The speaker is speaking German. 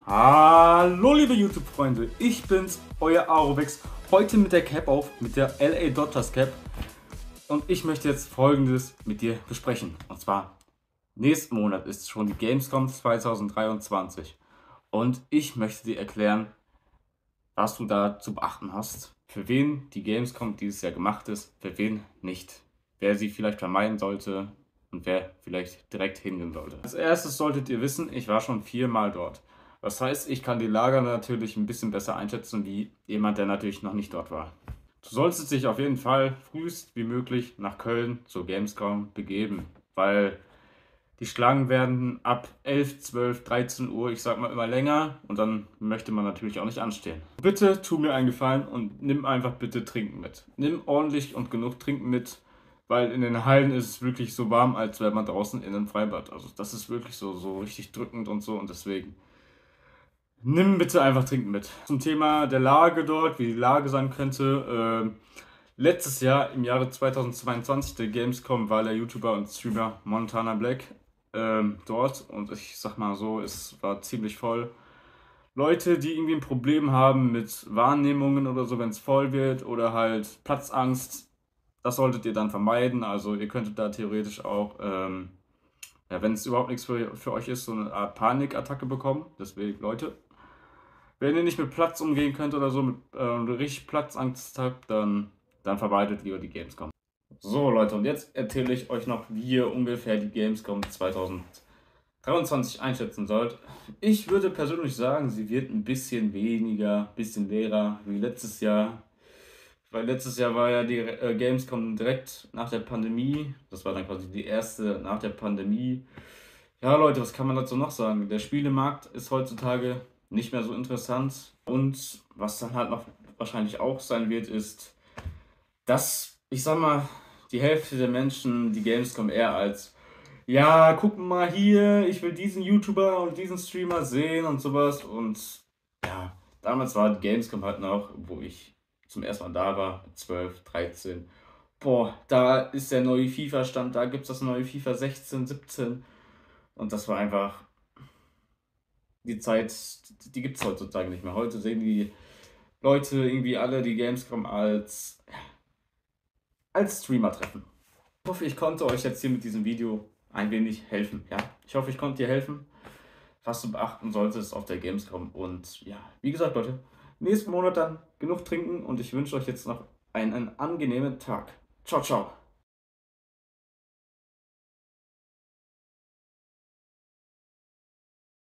Hallo liebe YouTube-Freunde, ich bin's, euer Arovex, heute mit der Cap auf, mit der LA Dodgers Cap, und ich möchte jetzt Folgendes mit dir besprechen. Und zwar, nächsten Monat ist schon die Gamescom 2023 und ich möchte dir erklären, was du da zu beachten hast, für wen die Gamescom dieses Jahr gemacht ist, für wen nicht, wer sie vielleicht vermeiden sollte und wer vielleicht direkt hingehen sollte. Als erstes solltet ihr wissen, ich war schon 4-mal dort. Das heißt, ich kann die Lager natürlich ein bisschen besser einschätzen wie jemand, der natürlich noch nicht dort war. Du solltest dich auf jeden Fall frühest wie möglich nach Köln zur Gamescom begeben, weil die Schlangen werden ab 11, 12, 13 Uhr, ich sag mal, immer länger und dann möchte man natürlich auch nicht anstehen. Bitte tu mir einen Gefallen und nimm einfach bitte Trinken mit. Nimm ordentlich und genug Trinken mit, weil in den Hallen ist es wirklich so warm, als wäre man draußen in einem Freibad. Also das ist wirklich so richtig drückend und so, und deswegen nimm bitte einfach Trinken mit. Zum Thema der Lage dort, wie die Lage sein könnte. Letztes Jahr, im Jahre 2022, der Gamescom, war der YouTuber und Streamer Montana Black dort, und ich sag mal so, es war ziemlich voll. Leute, die irgendwie ein Problem haben mit Wahrnehmungen oder so, wenn es voll wird, oder halt Platzangst, das solltet ihr dann vermeiden. Also ihr könntet da theoretisch auch, ja, wenn es überhaupt nichts für euch ist, so eine Art Panikattacke bekommen. Deswegen, Leute, wenn ihr nicht mit Platz umgehen könnt oder so, mit richtig Platzangst habt, dann vermeidet lieber die Gamescom. So Leute, und jetzt erzähle ich euch noch, wie ihr ungefähr die Gamescom 2023 einschätzen sollt. Ich würde persönlich sagen, sie wird ein bisschen weniger, ein bisschen leerer wie letztes Jahr. Weil letztes Jahr war ja die Gamescom direkt nach der Pandemie. Das war dann quasi die erste nach der Pandemie. Ja Leute, was kann man dazu noch sagen? Der Spielemarkt ist heutzutage nicht mehr so interessant. Und was dann halt noch wahrscheinlich auch sein wird, ist, dass, ich sag mal, die Hälfte der Menschen die Gamescom eher als, ja, guck mal hier, ich will diesen YouTuber und diesen Streamer sehen und sowas. Und ja, damals war die Gamescom halt noch, wo ich zum ersten Mal da war, 12, 13. Boah, da ist der neue FIFA-Stand, da gibt es das neue FIFA 16, 17. Und das war einfach die Zeit, die gibt es heutzutage nicht mehr. Heute sehen die Leute irgendwie alle die Gamescom als Streamer treffen. Ich hoffe, ich konnte euch jetzt hier mit diesem Video ein wenig helfen. Ja? Ich hoffe, ich konnte dir helfen, was du beachten solltest auf der Gamescom. Und ja, wie gesagt, Leute, nächsten Monat dann genug trinken, und ich wünsche euch jetzt noch einen angenehmen Tag. Ciao, ciao.